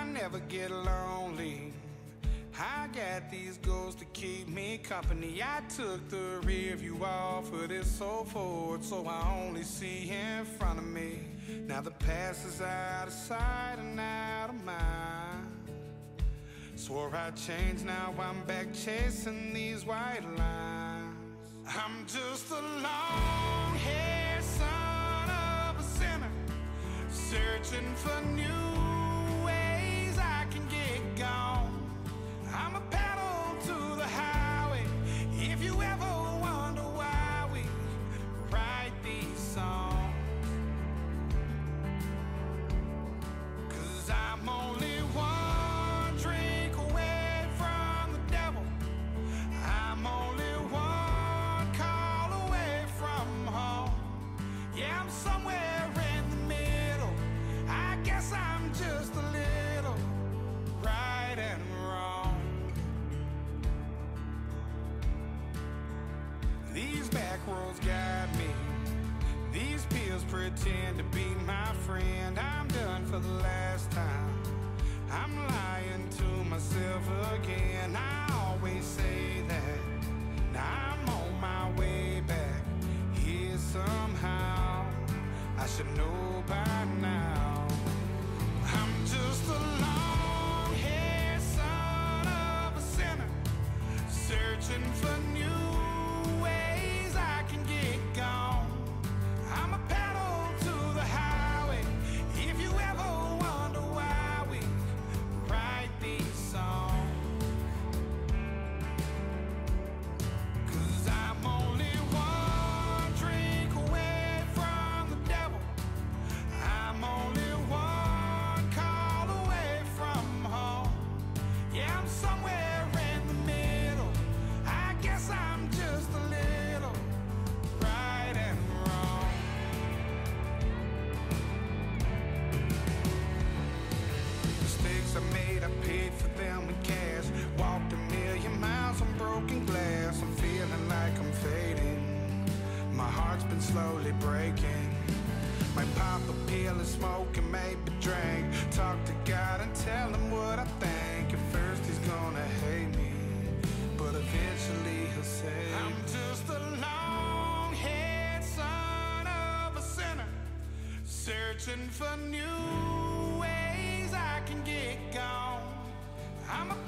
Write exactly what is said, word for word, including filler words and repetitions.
never get lonely. I got these goals to keep me company. I took the rear view off of this so forward, so I only see in front of me. Now the past is out of sight and out of mind. Swore I'd change, now I'm back chasing these white lines. I'm just a long-haired son of a sinner, searching for new ways I can get gone. I'm a pedal to the highway. If you ever wonder why we write these songs, 'cause I'm only one drink away from the devil. I'm only one call away from home. Yeah, I'm somewhere in the middle. I guess I'm just a little right and wrong. These back roads guide me. These pills pretend to be my friend. I'm done for the last time. I'm lying to myself again. I always say that. Now I'm on my way back here somehow. I should know by now. I'm just a long-haired son of a sinner, searching for new gone. I'm a pedal to the highway. If you ever wonder why we write these songs, 'cause I'm only one drink away from the devil. I'm only one call away from home. Yeah, I'm somewhere in the middle. I guess I'm just a little right and wrong. Mistakes I made, I paid for them with cash. Walked a million miles on broken glass. I'm feeling like I'm fading. My heart's been slowly breaking. Might pop a pill and smoke and maybe drink. Talk to God and tell him what I think. At first he's gonna hate me, but eventually he'll say, I'm just a long-haired son of a sinner, searching for new ways I can get gone. I'm a